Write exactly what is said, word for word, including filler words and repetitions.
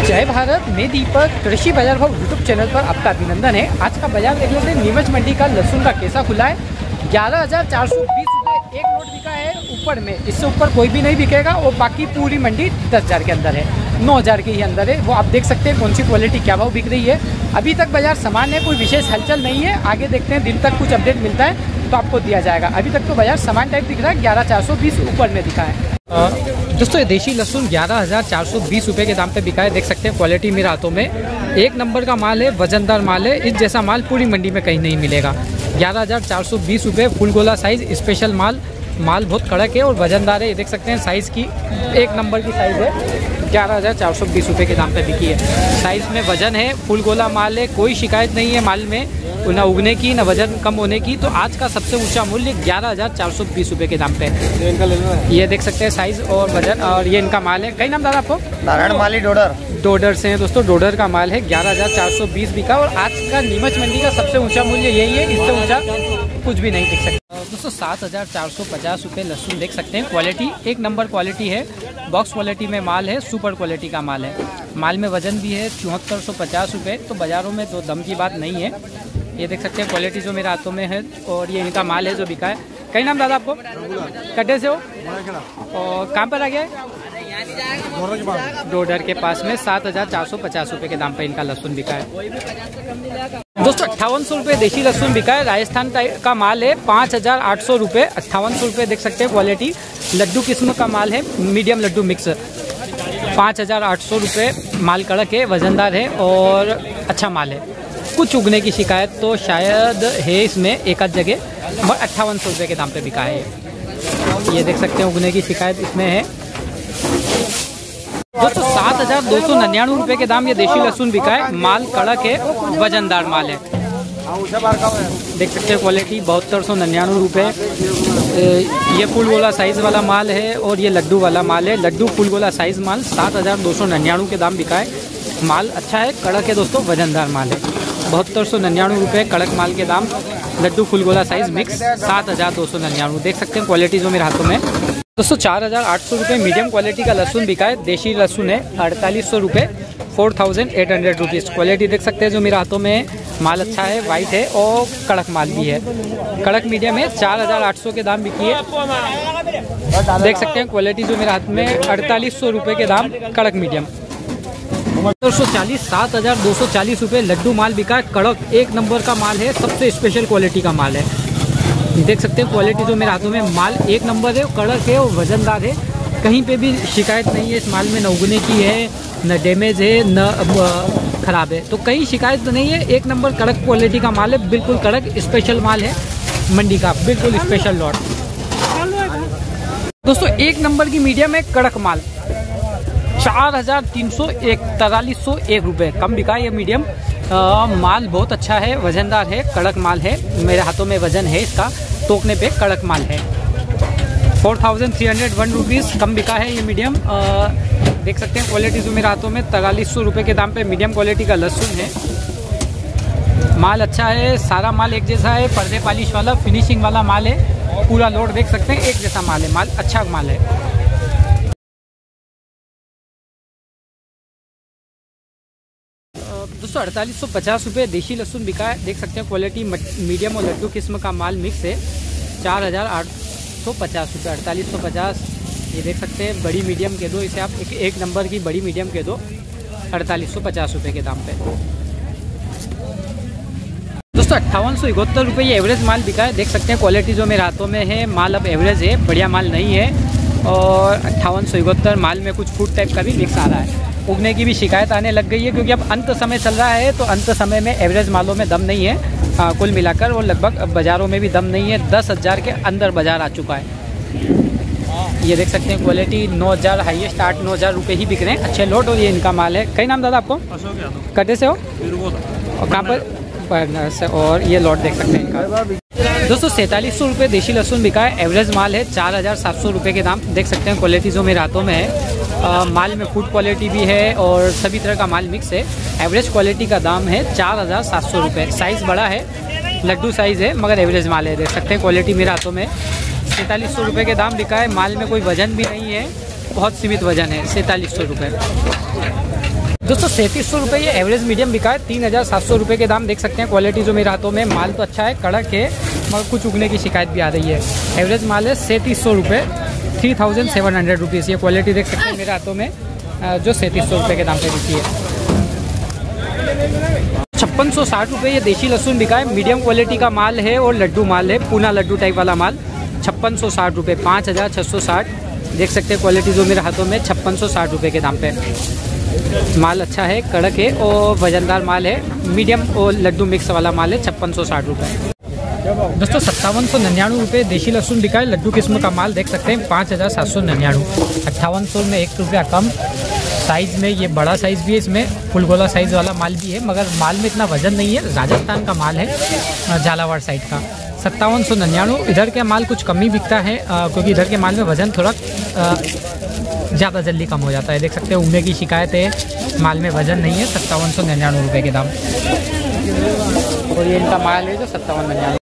जय भारत, मैं दीपक कृषि बाजार भाव यूट्यूब चैनल पर आपका अभिनंदन है। आज का बाजार देख लेते हैं। नीमच मंडी का लहसुन का कैसा खुला है। ग्यारह हज़ार चार सौ बीस रुपये एक लोट बिका है ऊपर में, इससे ऊपर कोई भी नहीं बिकेगा और बाकी पूरी मंडी दस हज़ार के अंदर है, नौ हज़ार के ही अंदर है। वो आप देख सकते हैं कौन सी क्वालिटी क्या भाव बिक रही है। अभी तक बाजार समान है, कोई विशेष हलचल नहीं है। आगे देखते हैं, दिन तक कुछ अपडेट मिलता है तो आपको दिया जाएगा। अभी तक तो बाजार समान टाइप दिख रहा है, ग्यारह चार सौ बीस ऊपर में दिखा है। दोस्तों ये देशी लहसुन ग्यारह हज़ार चार सौ बीस रुपये के दाम पे बिका है। देख सकते हैं क्वालिटी मेरे हाथों में एक नंबर का माल है, वजनदार माल है। इस जैसा माल पूरी मंडी में कहीं नहीं मिलेगा। ग्यारह हज़ार चार सौ बीस रुपये फुल गोला साइज़ स्पेशल माल। माल बहुत कड़क है और वजनदार है। ये देख सकते हैं साइज़ की एक नंबर की साइज़ है। ग्यारह हज़ार चार सौ बीस रुपये के दाम पे बिकी है। साइज़ में वजन है, फुल गोला माल है, कोई शिकायत नहीं है माल में, ना उगने की ना वजन कम होने की। तो आज का सबसे ऊंचा मूल्य ग्यारह हज़ार चार सौ बीस रुपये के दाम पे है। ये देख सकते हैं साइज़ और वजन, और ये इनका माल है। कई नाम दादा आपको? नारायण माली डोडर डोडर से हैं दोस्तों। डोडर का माल है, ग्यारह हज़ार चार सौ बीस बिका और आज का नीमच मंडी का सबसे ऊंचा मूल्य यही है। इससे ऊंचा कुछ भी नहीं दिख सकता दोस्तों। सात हज़ार चार सौ पचास रुपये लहसुन देख सकते हैं। क्वालिटी एक नंबर क्वालिटी है, बॉक्स क्वालिटी में माल है, सुपर क्वालिटी का माल है। माल में वजन भी है चौहत्तर सौ पचास रुपये। तो बाज़ारों में तो दम की बात नहीं है। ये देख सकते हैं क्वालिटी जो मेरे हाथों में है और ये इनका माल है जो बिका है। कई नाम दादा आपको? कटे से हो और कहाँ पर आ गया है? डोडर के पास में सात हज़ार चार सौ पचास रुपये के दाम पे इनका लहसुन बिका है। दोस्तों अट्ठावन सौ रुपये देशी लहसुन बिका है। राजस्थान का माल है, पाँच हज़ार आठ सौ रुपये अट्ठावन सौ रुपये देख सकते हैं। क्वालिटी लड्डू किस्म का माल है, मीडियम लड्डू मिक्स। पाँच हज़ार आठ सौ रुपये माल कड़क है, वजनदार है और अच्छा माल है। कुछ उगने की शिकायत तो शायद है इसमें एक आध जगह, और अट्ठावन सौ रुपये के दाम पे बिका है। ये देख सकते हैं उगने की शिकायत इसमें है। दोस्तों सात हज़ार दो सौ निन्यानवे रुपये के दाम ये देशी लहसुन बिका है। माल कड़क है, वजनदार माल है। देख सकते हैं क्वालिटी बहत्तर सौ निन्यानवे रुपये। ये फुल गोला साइज़ वाला माल है और ये लड्डू वाला माल है। लड्डू फुल गोला साइज़ माल सात हज़ार दो सौ निन्यानवे के दाम बिका है। माल अच्छा है, कड़क है दोस्तों, वजनदार माल है। बहत्तर सौ निन्यानवे रुपये कड़क माल के दाम। लड्डू फुल गोला साइज़ मिक्स सात हज़ार दो सौ निन्यानवे। देख सकते हैं क्वालिटी जो मेरे हाथों में दोस्तों। चार हज़ार आठ सौ रुपये मीडियम क्वालिटी का लहसुन बिका है। देशी लहसुन है, अड़तालीस सौ रुपये, four thousand eight hundred rupees. Quality देख सकते हैं जो मेरे हाथों में माल अच्छा है, वाइट है और कड़क माल भी है। कड़क मीडियम है, चार हज़ार आठ सौ के दाम बिकी है। देख सकते हैं क्वालिटी जो मेरे हाथ में अड़तालीस सौ रुपये के दाम कड़क मीडियम। दो सौ चालीस सात हज़ार दो सौ चालीस रुपये लड्डू माल बिका है। कड़क एक नंबर का माल है, सबसे स्पेशल क्वालिटी का माल है। देख सकते हैं क्वालिटी जो मेरे हाथों में माल एक नंबर है, कड़क है और वजनदार है। कहीं पे भी शिकायत नहीं है इस माल में, न उगने की है, न डैमेज है, न ख़राब है। तो कहीं शिकायत तो नहीं है। एक नंबर कड़क क्वालिटी का माल है, बिल्कुल कड़क स्पेशल माल है मंडी का, बिल्कुल स्पेशल लॉट। दोस्तों एक नंबर की मीडियम है, कड़क माल, चार हज़ार तीन सौ इकतालीस सौ एक रुपये कम बिका है ये मीडियम। आ, माल बहुत अच्छा है, वजनदार है, कड़क माल है। मेरे हाथों में वजन है इसका, तोकने पे कड़क माल है। Four thousand three hundred one rupees कम बिका है ये मीडियम। आ, देख सकते हैं क्वालिटी जो मेरे हाथों में तैंतालीस सौ रुपये के दाम पे मीडियम क्वालिटी का लहसुन है। माल अच्छा है, सारा माल एक जैसा है, पर्दे पॉलिश वाला फिनिशिंग वाला माल है। पूरा लोड देख सकते हैं, एक जैसा माल है, माल अच्छा माल है। दोस्तों अड़तालीस सौ पचास रुपये देशी लहसुन बिका है। देख सकते हैं क्वालिटी मीडियम और लड्डू किस्म का माल मिक्स है। चार हज़ार आठ सौ पचास रुपये अड़तालीस सौ पचास। ये देख सकते हैं बड़ी मीडियम के दो, इसे आप एक, एक नंबर की बड़ी मीडियम के दो, अड़तालीस सौ पचास रुपये के दाम पे। दोस्तों अट्ठावन सौ इकहत्तर रुपये ये एवरेज माल बिका है। देख सकते हैं क्वालिटी जो मेरे हाथों में है, माल अब एवरेज है, बढ़िया माल नहीं है। और अट्ठावन सौ इकहत्तर माल में कुछ फूड टाइप का भी मिक्स आ रहा है। उगने की भी शिकायत आने लग गई है क्योंकि अब अंत समय चल रहा है, तो अंत समय में एवरेज मालों में दम नहीं है। आ, कुल मिलाकर और लगभग बाज़ारों में भी दम नहीं है। दस हज़ार के अंदर बाज़ार आ चुका है। ये देख सकते हैं क्वालिटी नौ हज़ार हाईएस्ट आठ नौ हज़ार रुपये ही बिक रहे हैं, अच्छे लोट। और ये इनका माल है। कई नाम दादा आपको? कटे से हो और कहाँ पर से? और ये लॉट देख सकते हैं इनका। दोस्तों सैंतालीस सौ रुपये देशी लहसुन बिका है, एवरेज माल है, चार हज़ार सात सौ रुपये के दाम। देख सकते हैं क्वालिटी जो मेरे हाथों में है। आ, माल में फूड क्वालिटी भी है और सभी तरह का माल मिक्स है। एवरेज क्वालिटी का दाम है चार हज़ार सात सौ रुपये। साइज़ बड़ा है, लड्डू साइज़ है, मगर एवरेज माल है। देख सकते हैं क्वालिटी मेरे हाथों में सैंतालीस सौ रुपये के दाम बिका है। माल में कोई वजन भी नहीं है, बहुत सीमित वजन है, सैंतालीस सौ रुपये। दोस्तों सैंतीस सौ रुपये ये एवरेज मीडियम बिका है। तीन हज़ार सात सौ रुपये के दाम देख सकते हैं। क्वालिटी जो मेरे हाथों में, माल तो अच्छा है, कड़क है, मगर कुछ उगने की शिकायत भी आ रही है। एवरेज माल है सैंतीस सौ रुपये, three thousand seven hundred rupees. ये क्वालिटी देख सकते हैं मेरे हाथों में, जो सैंतीस सौ रुपये के दाम पे बिकी है। छप्पन सौ साठ रुपये ये देशी लहसुन बिका है। मीडियम क्वालिटी का माल है और लड्डू माल है, पूना लड्डू टाइप वाला माल। छप्पन सौ साठ रुपये, पाँच हज़ार छः सौ साठ देख सकते हैं। क्वालिटी जो मेरे हाथों में छप्पन सौ साठ रुपये के दाम पे। माल अच्छा है, कड़क है और वजनदार माल है। मीडियम और लड्डू मिक्स वाला माल है, छप्पन सौ साठ रुपये। दोस्तों सत्तावन सौ निन्यानवे रुपये देशी लहसुन बिका है। लड्डू किस्म का माल देख सकते हैं, पाँच हज़ार सात सौ निन्यानवे। अट्ठावन सौ में एक रुपया कम। साइज़ में ये बड़ा साइज़ भी है, इसमें फुल गोला साइज़ वाला माल भी है, मगर माल में इतना वजन नहीं है। राजस्थान का माल है, झालावाड़ साइड का। सत्तावन सौ निन्यानवे। इधर का माल कुछ कम ही बिकता है, आ, क्योंकि इधर के माल में वजन थोड़ा ज़्यादा जल्दी कम हो जाता है। देख सकते हैं उगने की शिकायत है, माल में वजन नहीं है। सत्तावन सौ निन्यानवे रुपये के दाम। और ये इनका माल है जो सत्तावन निन्यानवे।